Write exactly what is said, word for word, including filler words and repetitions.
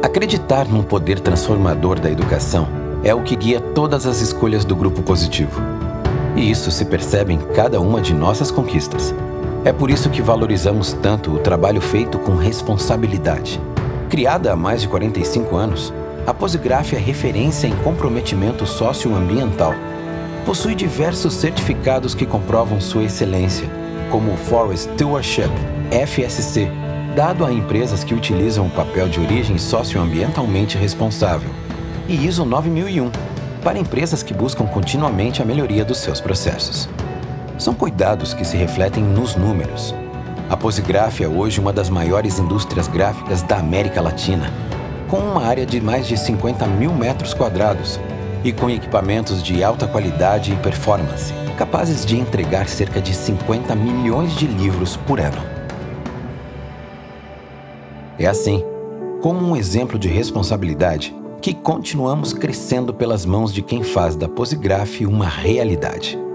Acreditar num poder transformador da educação é o que guia todas as escolhas do Grupo Positivo. E isso se percebe em cada uma de nossas conquistas. É por isso que valorizamos tanto o trabalho feito com responsabilidade. Criada há mais de quarenta e cinco anos, a Posigraf é referência em comprometimento socioambiental. Possui diversos certificados que comprovam sua excelência, como o Forest Stewardship, F S C, dado a empresas que utilizam o papel de origem socioambientalmente responsável, e I S O nove mil e um, para empresas que buscam continuamente a melhoria dos seus processos. São cuidados que se refletem nos números. A Posigraf é hoje uma das maiores indústrias gráficas da América Latina, com uma área de mais de cinquenta mil metros quadrados e com equipamentos de alta qualidade e performance, capazes de entregar cerca de cinquenta milhões de livros por ano. É assim, como um exemplo de responsabilidade, que continuamos crescendo pelas mãos de quem faz da Posigraf uma realidade.